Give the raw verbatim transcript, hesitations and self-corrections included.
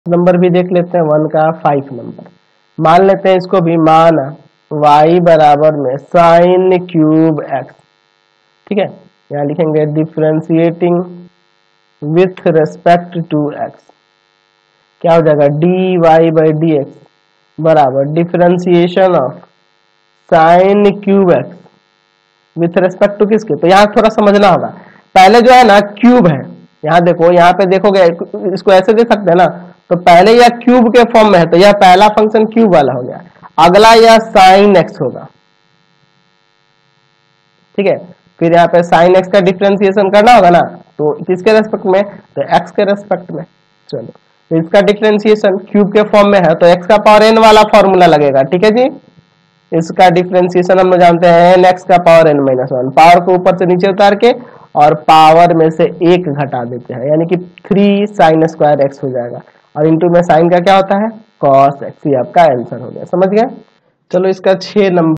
Number भी देख लेते हैं, वन का फाइव नंबर मान लेते हैं इसको भी, मान y बराबर में साइन क्यूब एक्स। ठीक है, यहाँ लिखेंगे differentiating with respect to X, क्या हो जाएगा D Y by D X बराबर differentiation of sine cube X with respect to किसके। तो यहाँ थोड़ा समझना होगा, पहले जो है ना क्यूब है, यहाँ देखो, यहाँ पे देखोगे इसको ऐसे दे सकते हैं ना, तो पहले यह क्यूब के फॉर्म में है तो यह पहला फंक्शन क्यूब वाला हो गया, अगला यह साइन एक्स होगा। ठीक है, फिर यहाँ पे साइन एक्स का डिफरेंशिएशन करना होगा ना, तो किसके रेस्पेक्ट में, तो एक्स के रेस्पेक्ट में। चलो, तो इसका डिफरेंशिएशन क्यूब के फॉर्म में है तो एक्स का पावर एन वाला फॉर्मूला लगेगा। ठीक है जी, इसका डिफरेंशिएशन हम जानते हैं एन एक्स का power N minus one, power को ऊपर से नीचे उतार के और पावर में से एक घटा देते हैं, यानी कि थ्री साइन स्क्वायर एक्स हो जाएगा, और इंटू में साइन का क्या होता है कॉस एक्स। ये आपका आंसर हो गया, समझ गए। चलो इसका छह नंबर